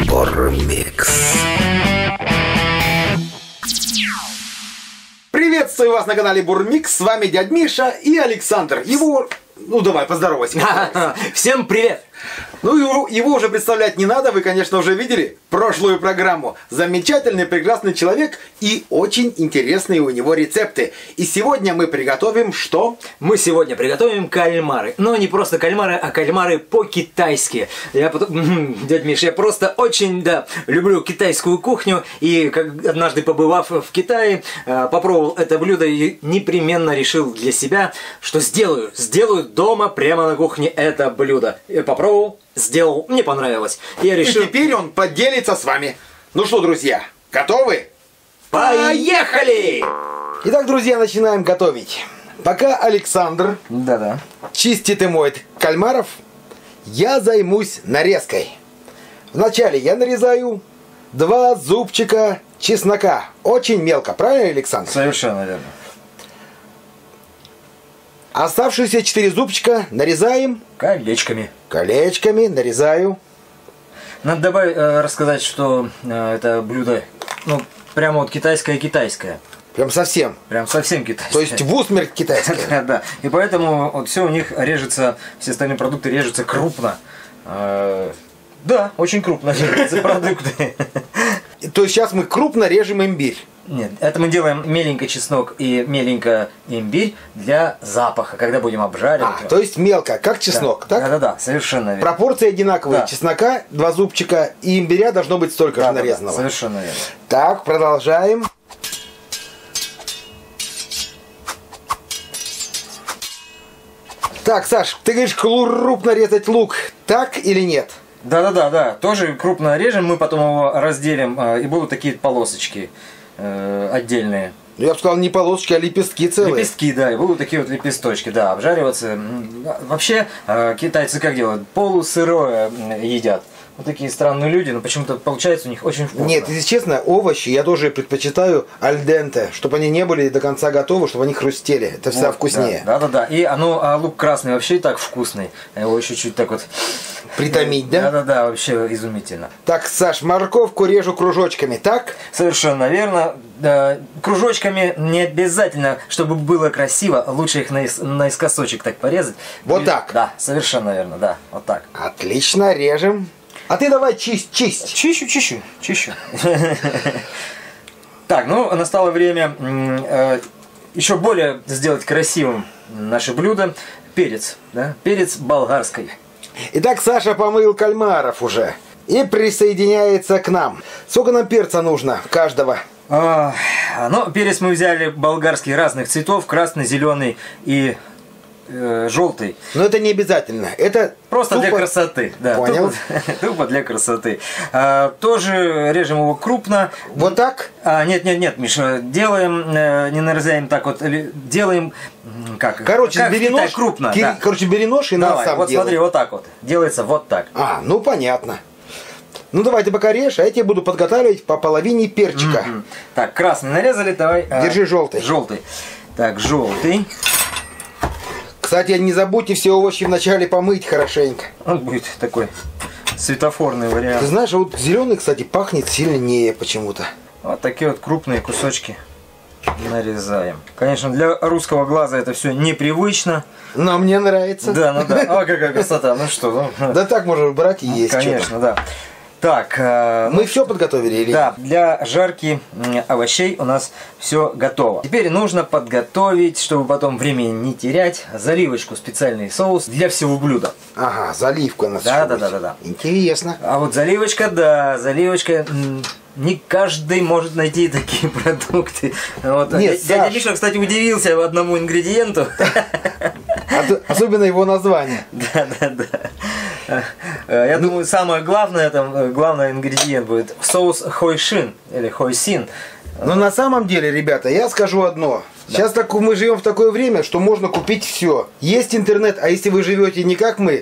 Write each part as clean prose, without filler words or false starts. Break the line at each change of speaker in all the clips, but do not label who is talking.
Бурмикс. Приветствую вас на канале Бурмикс. С вами дядь Миша и Александр. Его... Ну давай, поздоровайся.
Всем привет!
Ну, его уже представлять не надо, вы, конечно, уже видели прошлую программу. Замечательный, прекрасный человек и очень интересные у него рецепты. И сегодня мы приготовим что?
Мы сегодня приготовим кальмары. Но не просто кальмары, а кальмары по-китайски. Дядь Миш, я просто очень, люблю китайскую кухню. И однажды, побывав в Китае, попробовал это блюдо и непременно решил для себя, что сделаю дома прямо на кухне это блюдо. Я попробовал, сделал, мне понравилось. Я решил...
И теперь он поделится с вами. Ну что, друзья, готовы?
Поехали!
Итак, друзья, начинаем готовить. Пока Александр чистит и моет кальмаров, я займусь нарезкой. Вначале я нарезаю 2 зубчика чеснока. Очень мелко, правильно, Александр?
Совершенно верно.
Оставшиеся 4 зубчика нарезаем
Колечками.
Колечками нарезаю.
Надо рассказать, что это блюдо, прямо вот китайское.
Прям совсем.
Прям совсем китайское.
То есть в усмерть китайское.
Да. И поэтому вот все у них режется, все остальные продукты режутся крупно. Да, очень крупно режутся продукты.
То есть сейчас мы крупно режем имбирь.
Нет, это мы делаем меленько чеснок и меленько имбирь для запаха, когда будем обжаривать.
То есть мелко, как чеснок, так?
Да, совершенно верно.
Пропорции одинаковые.
Да.
Чеснока 2 зубчика и имбиря должно быть столько же нарезанного.
Совершенно верно.
Так, продолжаем. Так, Саш, ты говоришь крупно резать лук, так или нет?
Да. Тоже крупно режем, мы потом его разделим, и будут такие полосочки отдельные.
Я бы сказал, не полосочки, а лепестки целые.
Лепестки, да, и будут такие вот лепесточки, обжариваться. Вообще, китайцы как делают? Полусырое едят. Вот такие странные люди, но почему-то получается у них очень вкусно.
Нет, если честно, овощи я тоже предпочитаю аль денте, чтобы они не были до конца готовы, чтобы они хрустели. Это всегда вкуснее.
Да. И лук красный вообще и так вкусный. Его еще чуть так вот...
Притомить, да?
Да, вообще изумительно.
Так, Саш, морковку режу кружочками, так?
Совершенно верно. Кружочками не обязательно, чтобы было красиво. Лучше их наискосочек так порезать.
Вот так?
Да, совершенно верно, да, вот так.
Отлично, режем. А ты давай чисть.
Чищу. Так, настало время еще более сделать красивым наше блюдо. Перец, перец болгарский.
Итак, Саша помыл кальмаров уже и присоединяется к нам. Сколько нам перца нужно каждого?
Перец мы взяли болгарский разных цветов, красный, зеленый и желтый.
Но это не обязательно. Это
просто
тупо...
для красоты. Да,
понял.
Тупо для красоты. Тоже режем его крупно.
Вот так?
Нет, Миша, делаем, не нарезаем так вот, делаем как?
Короче, бери нож,
крупно.
Короче, бери нож и на сам
вот
делай.
смотри, вот так вот. Делается вот так.
Понятно. Давай ты пока режь, а я тебе буду подготавливать по половине перчика.
Так, красный нарезали, давай.
Держи желтый.
Желтый. Так, желтый.
Кстати, не забудьте все овощи вначале помыть хорошенько.
Он будет такой светофорный вариант.
Ты знаешь, вот зеленый, кстати, пахнет сильнее почему-то.
Вот такие вот крупные кусочки нарезаем. Конечно, для русского глаза это все непривычно.
Но мне нравится.
Да. Какая красота.
Да так можно брать и есть.
Конечно, да. Так,
мы все подготовили или?
Да, для жарки овощей у нас все готово. Теперь нужно подготовить, чтобы потом времени не терять, заливочку, специальный соус для всего блюда.
Ага, заливку у нас.
Да.
Интересно.
А вот заливочка, не каждый может найти такие продукты. Вот.
Нет,
дядя Миша, кстати, удивился одному ингредиенту.
Особенно его название.
Да. Я думаю, самое главное, главный ингредиент будет соус хойшин или хойсин.
Но на самом деле, ребята, я скажу одно. Сейчас мы живем в такое время, что можно купить все. Есть интернет, а если вы живете не как мы,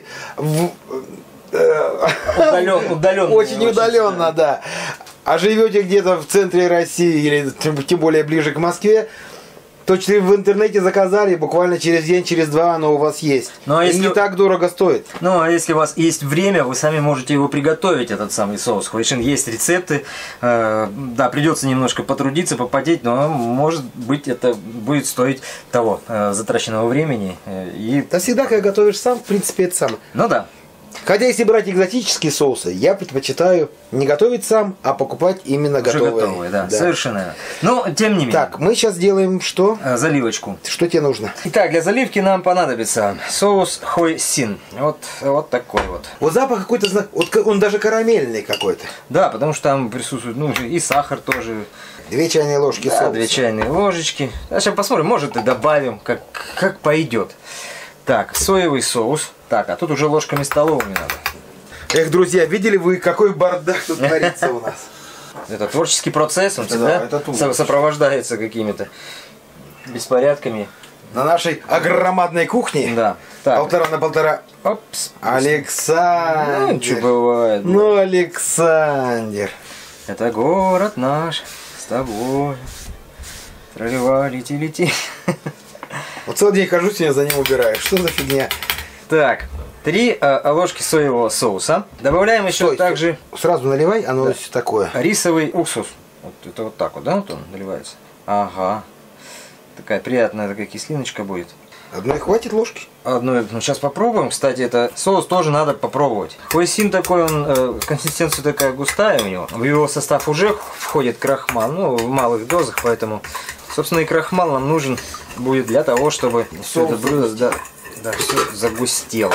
удаленно.
Очень удаленно, да. А живете где-то в центре России или тем более ближе к Москве, То, что в интернете заказали, буквально через день, через два оно у вас есть.
Ну, а
и
если...
не так дорого стоит.
Ну, а если у вас есть время, вы сами можете его приготовить, этот самый соус хуайшин. Есть рецепты. Да, придется немножко потрудиться, попотеть, но, может быть, это будет стоить того затраченного времени.
Да всегда, когда готовишь сам, в принципе, это самое.
Ну да.
Хотя, если брать экзотические соусы, я предпочитаю не готовить сам, а покупать именно готовые.
Уже готовые, да, совершенно. Но, тем не менее.
Так, мы сейчас делаем что?
Заливочку.
Что тебе нужно?
Итак, для заливки нам понадобится соус хойсин. Вот такой вот.
Вот запах какой-то, вот он даже карамельный какой-то.
Да, потому что там присутствует, ну, и сахар тоже.
2 чайные ложки соуса.
2 чайные ложечки. Сейчас посмотрим, может и добавим, как пойдет. Так, соевый соус. Так, а тут уже ложками столовыми надо.
Эх, друзья, видели вы, какой бардак тут творится у нас?
Это творческий процесс, он всегда сопровождается какими-то беспорядками.
На нашей огромадной кухне?
Да. Так.
1,5 на 1,5.
Опс.
Александр.
Ну, что бывает.
Ну, Александр.
Это город наш с тобой. Тролливай, лети.
Вот целый день хожу, сегодня за ним убираю. Что за фигня?
Так, 3 ложки соевого соуса. Добавляем еще также...
Сразу наливай, оно все такое.
Рисовый уксус. Вот это вот так вот, да, вот он наливается? Ага. Такая приятная такая кислиночка будет.
Одной хватит ложки?
Одной, ну сейчас попробуем. Кстати, это соус тоже надо попробовать. Хойсин такой, он консистенция такая густая у него. В его состав уже входит крахмал, ну в малых дозах, поэтому, собственно, и крахмал нам нужен будет для того, чтобы все это блюдо все загустело.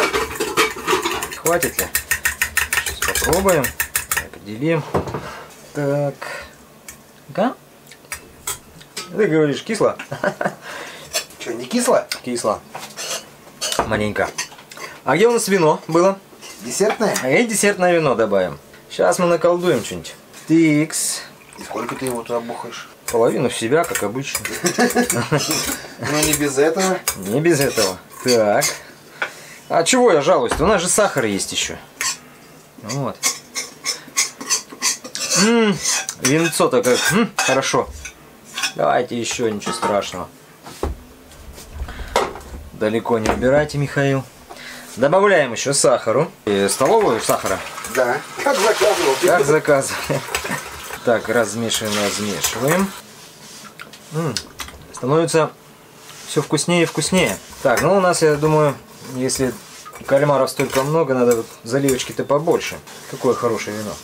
Хватит ли? Сейчас попробуем. Определим. Так. Да? Ты говоришь, кисло?
Что, не кисло?
Кисло. Маленько. А где у нас вино было?
Десертное?
И десертное вино добавим. Сейчас мы наколдуем что-нибудь. Тикс.
И сколько ты его туда бухаешь?
Половину в себя, как обычно.
Ну не без этого.
Не без этого. Так. А чего я жалуюсь-то? У нас же сахар есть еще. Вот. Винцо-то как. Хорошо. Давайте еще, ничего страшного. Далеко не убирайте, Михаил. Добавляем еще сахару. И столовую сахара.
Да. Как заказывал.
Как заказывал. Так, размешиваем. Становится все вкуснее и вкуснее. Так, ну у нас, я думаю, если кальмаров столько много, надо вот заливочки-то побольше. Какое хорошее вино.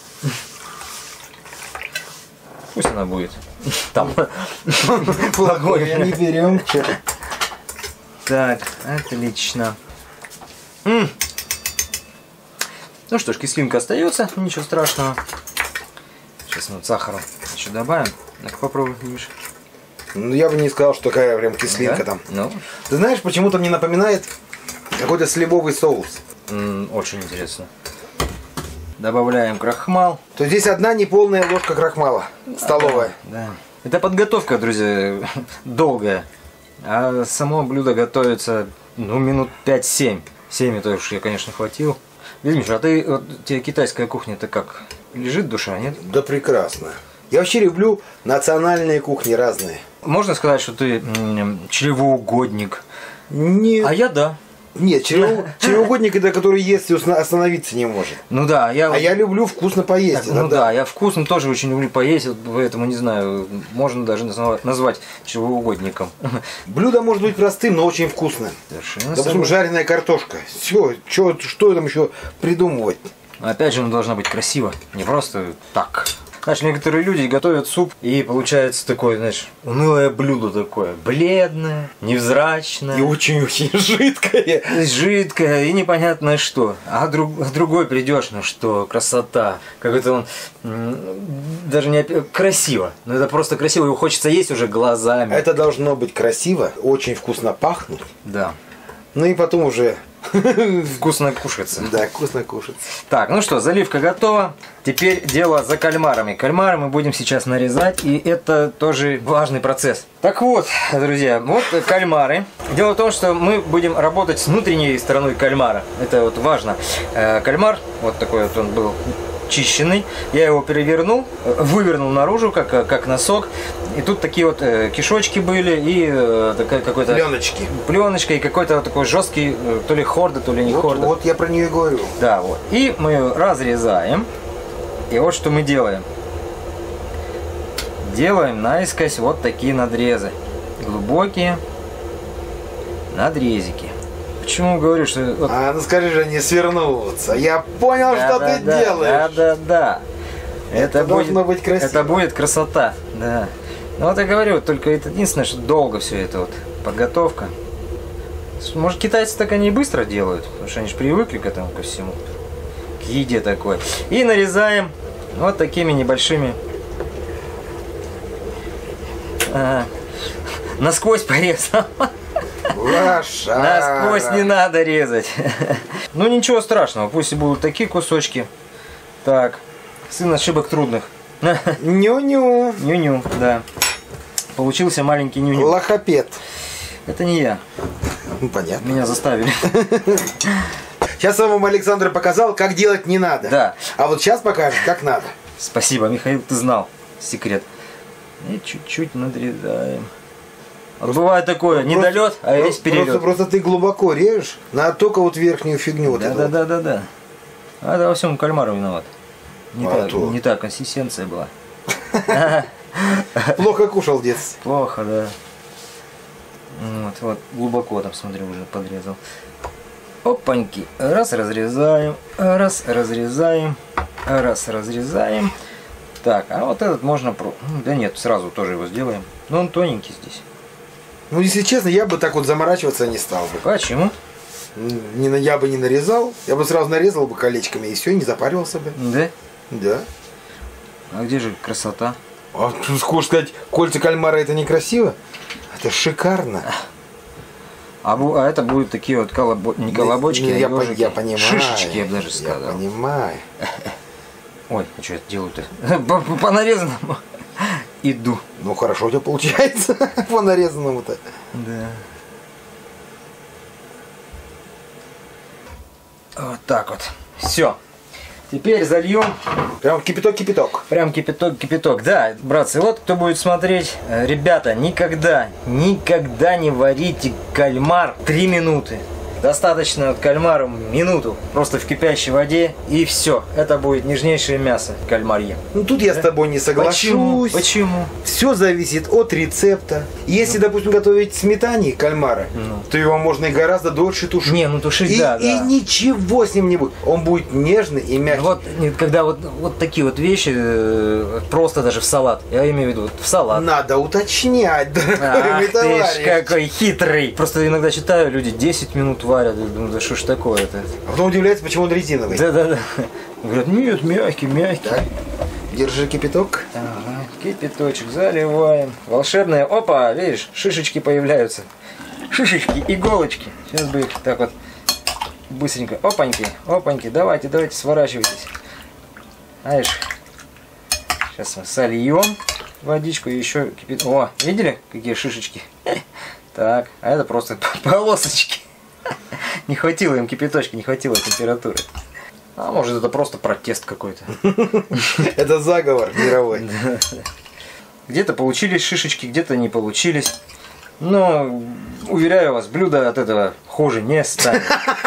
Пусть она будет. Там.
Плохое не берем.
Так, отлично. Ну что ж, кислинка остается, ничего страшного. Сейчас мы вот сахару еще добавим. Ну-ка попробуй, Миша.
Ну я бы не сказал, что такая прям кислинка там.
Ну.
Ты знаешь, почему-то мне напоминает какой-то сливовый соус.
Очень интересно. Добавляем крахмал.
То здесь 1 неполная ложка крахмала. Столовая.
Да. Это подготовка, друзья, долгая. А само блюдо готовится, ну, минут 5-7. 7 это уж я, конечно, хватил. Миша, а ты, вот, тебе китайская кухня-то как? Лежит душа, нет?
Да прекрасно. Я вообще люблю национальные кухни разные.
Можно сказать, что ты чревоугодник?
Нет.
А я да.
Нет, чревоугодник это который ест и остановиться не может.
Ну да,
А я люблю вкусно поесть.
Так, ну да, я вкусно тоже очень люблю поесть, вот поэтому не знаю, можно даже назвать чревоугодником.
Блюдо может быть простым, но очень вкусным.
Совершенно.
Допустим, жареная картошка. Все, что там еще придумывать?
Опять же, она должна быть красиво, не просто так. Знаешь, некоторые люди готовят суп, и получается такое, знаешь, унылое блюдо такое. Бледное, невзрачное.
И очень-очень жидкое.
Жидкое и непонятно что. А другой придешь, ну что, красота. Какой-то он даже не красиво. Но это просто красиво, его хочется есть уже глазами.
Это должно быть красиво, очень вкусно пахнуть.
Да.
Ну и потом уже...
Вкусно кушается.
Да, вкусно кушается.
Так, ну что, заливка готова. Теперь дело за кальмарами. Кальмары мы будем сейчас нарезать, и это тоже важный процесс. Так вот, друзья, вот кальмары. Дело в том, что мы будем работать с внутренней стороной кальмара. Это вот важно. Кальмар, вот такой вот он был чищенный. Я его перевернул, вывернул наружу, как носок. И тут такие вот кишочки были и такая какой-то... Пленочка и какой-то вот такой жесткий, то ли хорда, то ли не хорда.
Вот я про нее и говорю.
Да, вот. И мы ее разрезаем. И вот что мы делаем. Делаем наискось вот такие надрезы. Глубокие надрезики. Почему говорю, что... Вот...
ну скажи же, не свернуться. Я понял, что ты делаешь.
Да. Это
должно быть красиво.
Это будет красота, да. Ну вот я говорю, только это единственное, что долго все это вот подготовка. Может, китайцы так они и быстро делают, потому что они же привыкли к этому ко всему, к еде такой. И нарезаем вот такими небольшими. Насквозь порезал. Насквозь не надо резать. Ну ничего страшного, пусть и будут такие кусочки. Так, сын ошибок трудных.
Ню-ню.
Ню-ню, да. Получился маленький ню-ню.
Лохопед.
Это не я.
Понятно.
Меня заставили.
Сейчас вам Александр показал, как делать не надо.
Да.
А вот сейчас покажет, как надо.
Спасибо, Михаил, ты знал секрет. И чуть-чуть надрезаем. Вот бывает такое, недолет, а весь перелет.
Просто ты глубоко режешь, надо только вот верхнюю фигню. Вот
да. А это во всем кальмар виноват. Не та консистенция была.
Плохо кушал в детстве.
Плохо, да. Вот, глубоко там, смотри, уже подрезал. Опаньки. Раз разрезаем, раз разрезаем, раз разрезаем. Так, а вот этот можно... Да нет, сразу тоже его сделаем. Но он тоненький здесь.
Ну, если честно, я бы так вот заморачиваться не стал бы.
Почему?
Я бы не нарезал. Я бы сразу нарезал бы колечками и все, не запаривался бы.
Да?
Да.
А где же красота?
А ты хочешь сказать, кольца кальмара это некрасиво? Это шикарно.
А это будут такие вот не колобочки, а ежики.
Я понимаю.
Шишечки, я бы даже сказал.
Я понимаю.
Ой, а что я делаю-то? По нарезанному. Иду.
Ну хорошо у тебя получается по нарезанному-то.
Да. Вот так вот. Все. Теперь зальем.
Прям кипяток-кипяток.
Прям кипяток-кипяток. Да, братцы, вот кто будет смотреть. Ребята, никогда не варите кальмар 3 минуты. Достаточно от кальмара минуту, просто в кипящей воде, и все. Это будет нежнейшее мясо кальмарье.
Ну тут я с тобой не соглашусь.
Почему?
Все зависит от рецепта. Если, допустим, готовить сметане кальмара, то его можно и гораздо дольше тушить.
Не, ну тушить, да.
И ничего с ним не будет. Он будет нежный и мягкий.
Вот, когда вот такие вот вещи, просто даже в салат, я имею в виду, в салат.
Надо уточнять, дорогой мой товарищ.
Ты ж какой хитрый. Просто иногда читаю, люди 10 минут варят, и думаю, да что ж такое-то.
А потом удивляется, почему он резиновый.
Да. Говорят, нет, мягкий.
Так, держи кипяток.
Ага, кипяточек заливаем. Волшебное. Опа, видишь, шишечки появляются. Шишечки, иголочки. Сейчас бы их так вот быстренько. Опаньки. Давайте, сворачивайтесь. Знаешь, сейчас мы сольем водичку и еще кипяток. О, видели, какие шишечки? Так, а это просто полосочки. Не хватило им кипяточка, не хватило температуры. А может это просто протест какой-то.
Это заговор мировой.
Где-то получились шишечки, где-то не получились. Но, уверяю вас, блюдо от этого хуже не станет.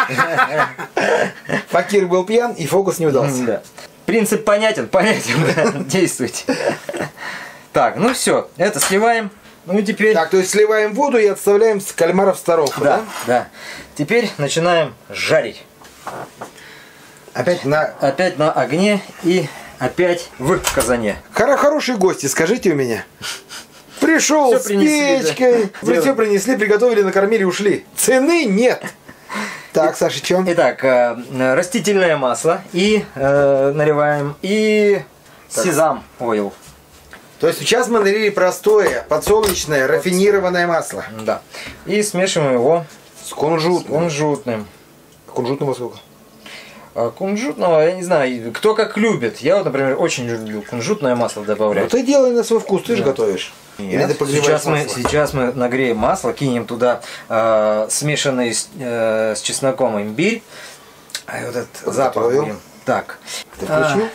Факир был пьян и фокус не удался.
Да. Принцип понятен, да, действуйте. Так, ну все, это сливаем. Ну и теперь...
Так, то есть сливаем воду и отставляем с кальмара в сторонку, да?
Да. Теперь начинаем жарить.
Опять
на огне и опять в казане.
Хорошие гости, скажите у меня. Пришел с печкой. Да. Все принесли, приготовили, накормили, ушли. Цены нет. Так, Саша, что?
Итак, растительное масло и наливаем, и сезам ойл.
То есть сейчас мы налили простое, подсолнечное, рафинированное масло.
Да. И смешиваем его
с кунжутным.
Кунжутного сколько? Кунжутного, я не знаю, кто как любит. Я вот, например, очень люблю кунжутное масло добавлять.
Ну ты делай на свой вкус, ты же готовишь.
Нет, сейчас мы нагреем масло, кинем туда смешанный с чесноком имбирь. А вот этот запах будем. Так.
Ты включил?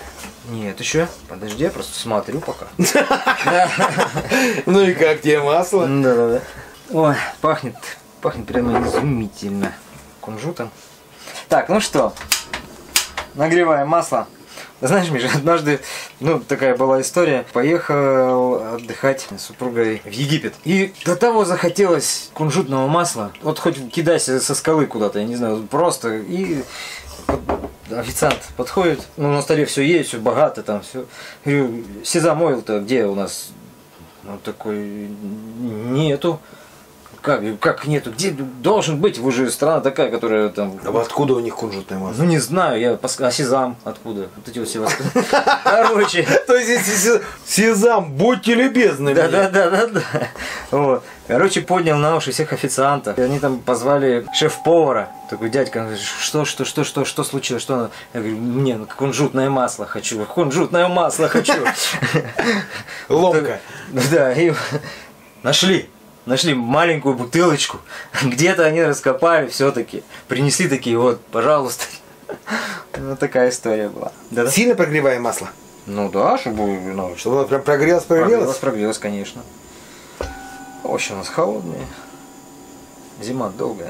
Нет, еще. Подожди, я просто смотрю пока.
Ну и как тебе масло?
Да. Ой, пахнет прямо изумительно кунжутом. Так, ну что, нагреваем масло. Знаешь, Миша, однажды, такая была история. Поехал отдыхать с супругой в Египет. И до того захотелось кунжутного масла. Вот хоть кидайся со скалы куда-то, я не знаю, просто. И официант подходит, на столе все есть, все богато там, все. Говорю, сезам ойл-то где у нас? Он такой, нету. Как нету? Где должен быть? Вы же страна такая, которая там...
А откуда у них кунжутное масло?
Не знаю, а сезам откуда? Вот эти вот все Короче.
То есть сезам, будьте любезны.
Да. Вот. Короче, поднял на уши всех официантов. И они там позвали шеф-повара. Такой дядька, он говорит, что случилось? Что? Я говорю, мне кунжутное масло хочу. Кунжутное масло хочу.
Ломка.
Да, и Нашли маленькую бутылочку. Где-то они раскопали все-таки. Принесли такие, вот, пожалуйста. Вот такая история была.
Да? Сильно прогреваем масло?
Ну да, чтобы
оно прям прогрелось?
Прогрелось, конечно. Овощи у нас холодные. Зима долгая.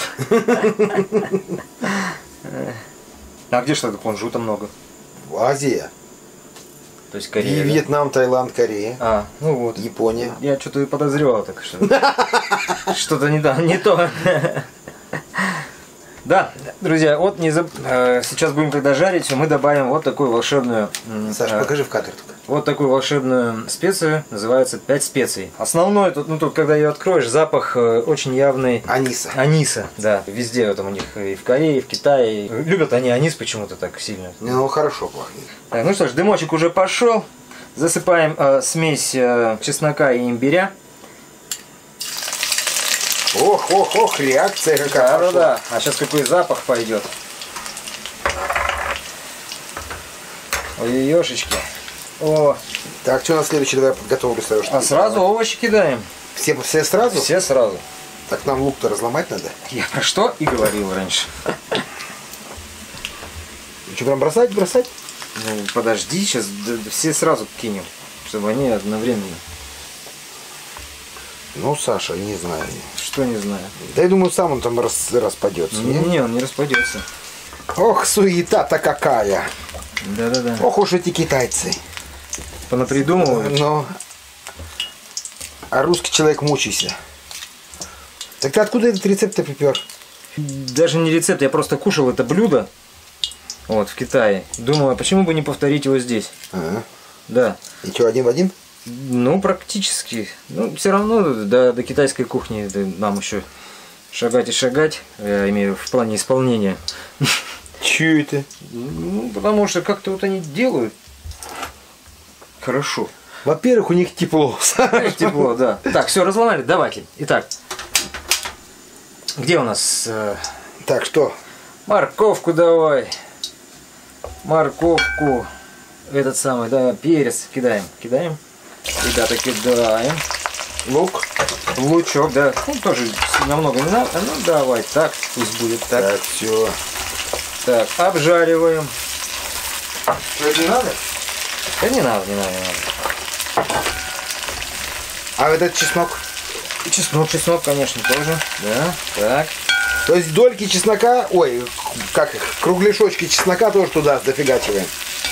А где что-то кунжута много?
Азия.
То есть Корея.
И Вьетнам, Таиланд, Корея.
Ну вот.
Япония.
Я что-то и подозревал так, что что-то не то. Да, друзья, вот сейчас будем, когда жарить, мы добавим вот такую волшебную...
Саша, покажи в кадр только.
Вот такую волшебную специю, называется 5 специй. Основной, тут когда ее откроешь, запах очень явный... Аниса, да. Везде там у них, и в Корее, и в Китае. Любят они анис почему-то так сильно.
Ну, хорошо пахнет.
Так, ну что ж, дымочек уже пошел. Засыпаем смесь чеснока и имбиря.
Ох, реакция какая пошла.
Да. А сейчас какой запах пойдет. Ой-ешечки. О.
Так, что на следующий? Давай подготовлю сразу.
А сразу овощи кидаем.
Все сразу?
Все сразу.
Так нам лук-то разломать надо?
Я про что и говорил раньше.
Что, прям бросать?
Ну, подожди, сейчас все сразу кинем, чтобы они одновременно.
Ну, Саша, не знаю.
Что не знаю?
Да я думаю, сам он там распадется.
Не, он не распадется.
Ох, суета-то какая.
Да.
Ох уж эти китайцы.
Понапридумывают.
Но... А русский человек мучайся. Так ты откуда этот рецепт припер?
Даже не рецепт, я просто кушал это блюдо. Вот, в Китае. Думаю, а почему бы не повторить его здесь? Да.
И что, один в один?
Ну, практически. Ну, все равно до китайской кухни нам еще шагать и шагать. Я имею в плане исполнения.
Че это?
Ну, потому что как-то вот они делают хорошо.
Во-первых, у них тепло.
Тепло, да. Так, все, разломали, давайте. Итак, где у нас...
Так, что?
Морковку давай. Морковку. Этот самый, да, перец. Кидаем. Ребята, кидаем. Лучок, да. Ну, тоже намного не надо. Ну, давай, так, пусть будет так.
Так, все.
Так, обжариваем.
Что, это не надо?
Да не надо.
А этот чеснок?
Чеснок, конечно, тоже. Да, так.
То есть дольки чеснока, кругляшочки чеснока тоже туда дофигачиваем.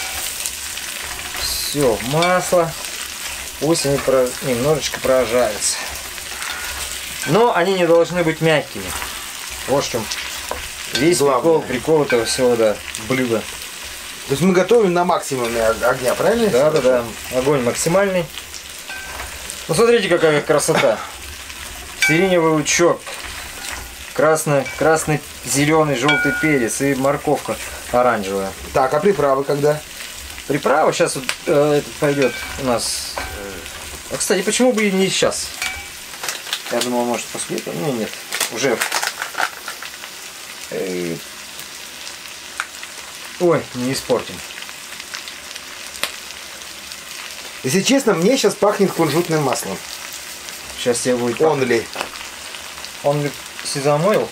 Все, масло. Пусть они немножечко прожарятся. Но они не должны быть мягкими. Вот в чем весь прикол этого всего, да, блюда.
То есть мы готовим на максимуме огня, правильно?
Да. Огонь максимальный. Ну смотрите, какая красота. Сиреневый лучок. Красный, зеленый, желтый перец и морковка оранжевая.
Так, а приправы когда?
Приправа сейчас вот, этот пойдет у нас. А кстати, почему бы и не сейчас? Я думал, может после этого. Ну нет, уже. Ой, не испортим.
Если честно, мне сейчас пахнет кунжутным маслом.
Сейчас тебе будет.
Only
Sesame oil.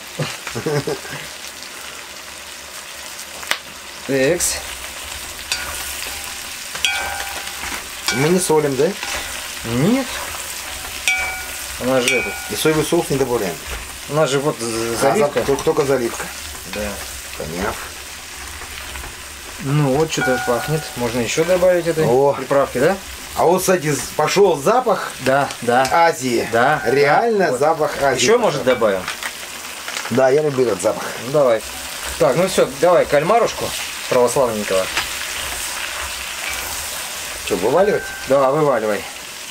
Мы не солим, да?
Нет. У нас же этот.
И соевый соус не добавляем.
У нас же вот заливка.
Только заливка.
Да.
Понятно.
Ну вот что-то пахнет. Можно еще добавить этой приправки, да?
А вот, кстати, пошел запах Азии.
Да.
Реально запах Азии.
Еще, может, добавим?
Да, я люблю этот запах.
Ну, давай. Так, ну все, давай кальмарушку православненького.
Что, вываливать?
Да, вываливай.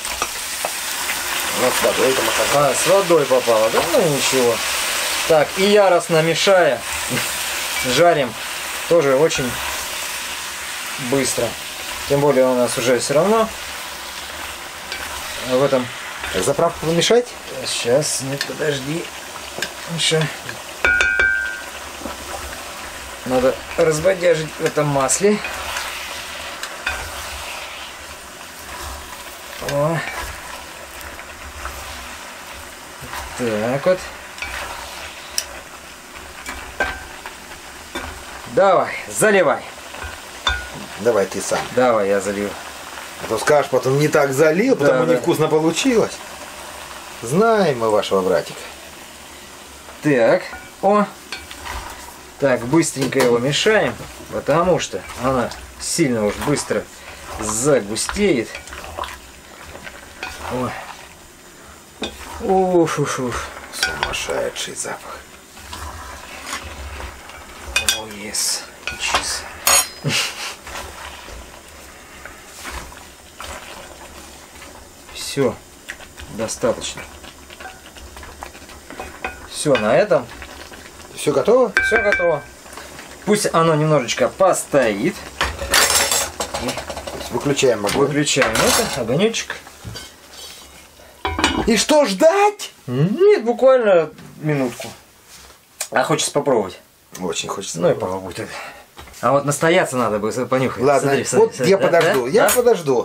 Ну, с водой там оказалось.
С водой попало, да? Ну ничего. Так, и яростно мешая, жарим тоже очень быстро. Тем более у нас уже все равно в этом...
Заправку помешать?
Сейчас, нет, подожди. Еще надо разбодяжить в этом масле. О. Так вот. Давай, заливай.
Давай ты сам.
Давай, я залью.
А то скажешь, потом не так залил, потому невкусно получилось. Знаем мы вашего братика.
Так, о. Так, быстренько его мешаем, потому что она сильно уж быстро загустеет. Ой. Уф.
Сумасшедший запах.
О, yes. Чиз. Все, достаточно. Все, на этом.
Все готово?
Все готово. Пусть оно немножечко постоит.
Выключаем огонь.
Выключаем это, огонечек.
И что, ждать?
Нет, буквально минутку. А хочется попробовать?
Очень хочется.
Ну и попробуй тогда. А вот настояться надо бы понюхать.
Ладно, смотри. Я подожду. Я подожду.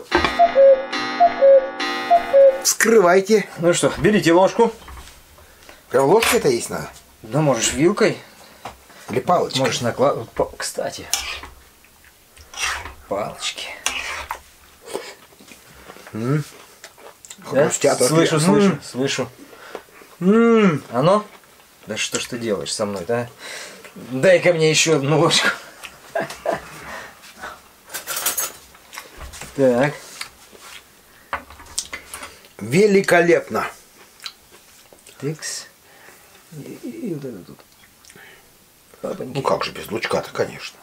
Вскрывайте.
Ну что, берите ложку.
Прям ложкой это есть надо?
Да можешь вилкой.
Или палочкой?
Можешь накладывать. Кстати. Палочки.
Хрустят.
Слышу. Оно? Да что ж ты делаешь со мной, да? Дай-ка мне еще одну ложку. Так.
Великолепно.
Тыкс. И вот это тут. Папоньки.
Ну как же без лучка-то, конечно.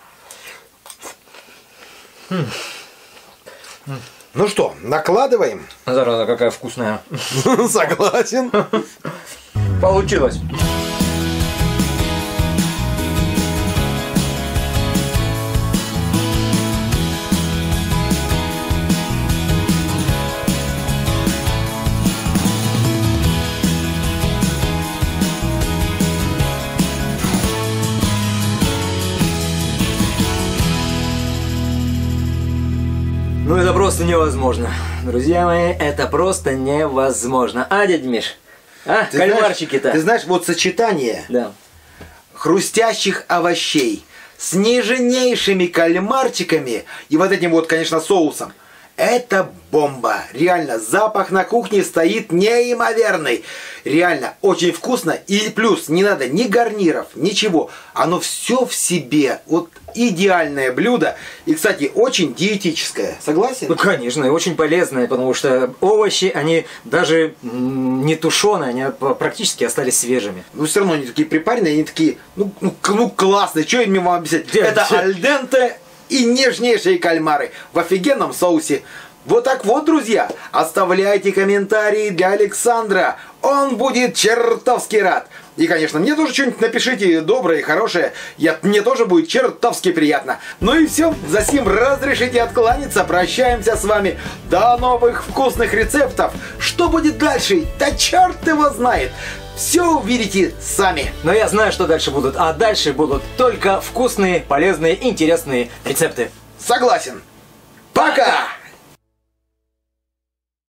Ну что, накладываем?
Зараза, какая вкусная.
Согласен.
Получилось. Ну это просто невозможно. Друзья мои, это просто невозможно. А, дядя Миш? А, кальмарчики-то?
Ты знаешь, вот сочетание хрустящих овощей с нежнейшими кальмарчиками и вот этим вот, конечно, соусом. Это бомба. Реально, запах на кухне стоит неимоверный. Реально, очень вкусно. И плюс, не надо ни гарниров, ничего. Оно все в себе. Вот идеальное блюдо. И, кстати, очень диетическое. Согласен?
Ну, конечно, и очень полезное, потому что овощи, они даже не тушеные, они практически остались свежими.
Но все равно они такие припаренные, они такие, ну классные. Что им вам объяснять? Это альденте и нежнейшие кальмары в офигенном соусе. Вот так вот, друзья, оставляйте комментарии для Александра. Он будет чертовски рад. И, конечно, мне тоже что-нибудь напишите доброе и хорошее. Мне тоже будет чертовски приятно. Ну и все, за сим разрешите откланяться. Прощаемся с вами. До новых вкусных рецептов. Что будет дальше? Да черт его знает. Все увидите сами.
Но я знаю, что дальше будут. А дальше будут только вкусные, полезные, интересные рецепты.
Согласен. Пока!